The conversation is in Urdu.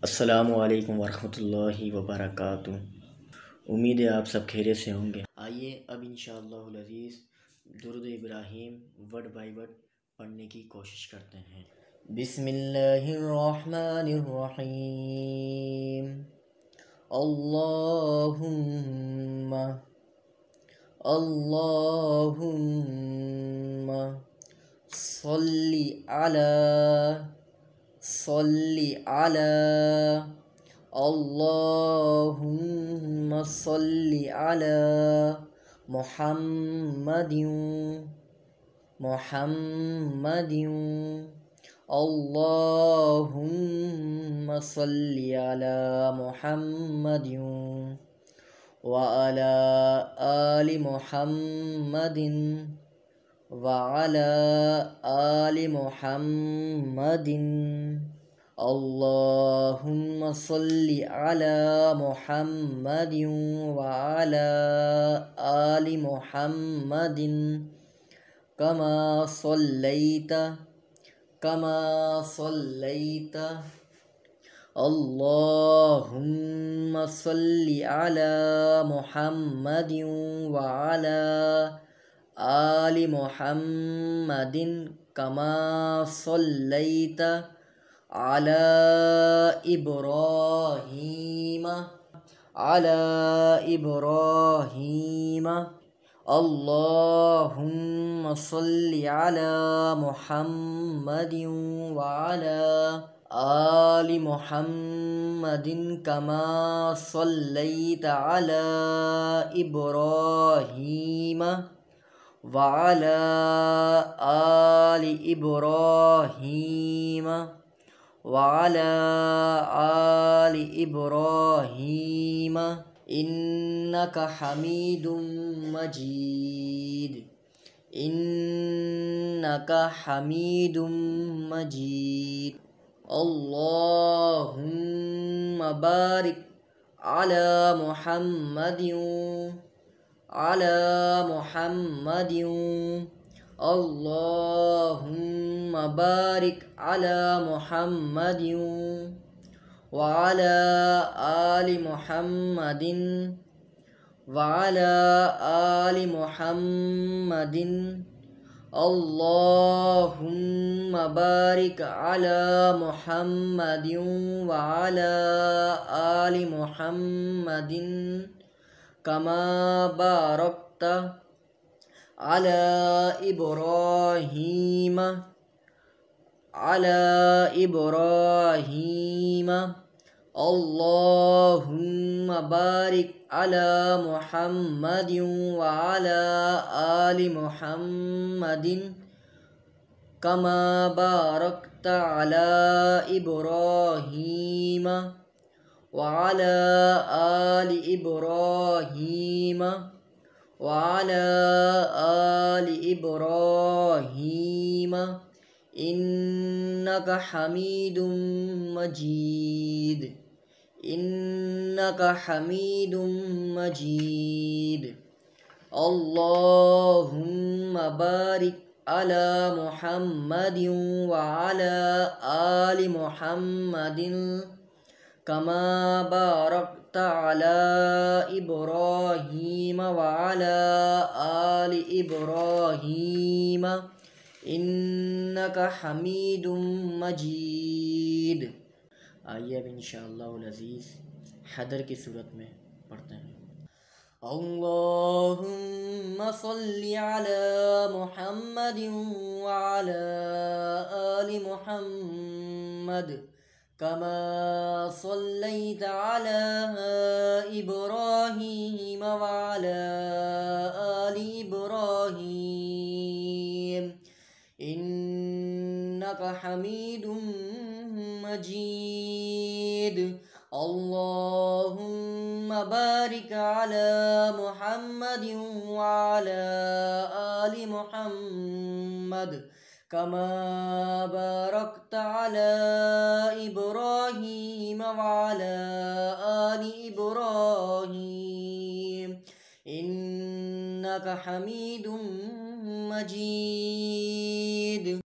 السلام علیکم ورحمۃ اللہ وبرکاتہ۔ امید ہے آپ سب خیریت سے ہوں گے۔ آئیے اب انشاءاللہ العزیز درود ابراہیم ورڈ بائی ورڈ پڑھنے کی کوشش کرتے ہیں۔ بسم اللہ الرحمن الرحیم۔ اللہم اللہم صلی علی اللہم صلی علی محمد اللہم صلی علی محمد وعلی آل محمد وعلی آل محمد اللہم صلی علی محمد وعلی آل محمد کما صلیت اللہم صلی علی محمد وعلی آل محمد کما صلیت علی ابراہیم اللہم صلی علی محمد وعلی آل محمد کما صلیت علی ابراہیم وعلی آل ابراہیم وعلی آل ابراہیم انک حمید مجید اللہم بارک علی محمد اللہم بارک علی محمد وعلی آل محمد وعلی آل محمد اللہم بارک علی محمد وعلی آل محمد کما بارکت علی ابراہیم اللہم بارک علی محمد وعلی آل محمد کما بارکت علی ابراہیم وعلی آل ابراہیم وعلی آل ابراہیم انک حمید مجید اللہم بارک علی محمد وعلی آل محمد کما بارکت علی ابراہیم وعلی آل ابراہیم انک حمید مجید۔ آئیے اب انشاءاللہ العزیز حدر کی صورت میں پڑھتے ہیں۔ اللہم صلی علی محمد وعلی آل محمد کما صلیت علی ابراہیم وعلی آل ابراہیم انک حمید مجید اللہم بارک علی محمد وعلی آل محمد کما بارکت علی ابراہیم وعلی آل ابراہیم، انک حمید مجید۔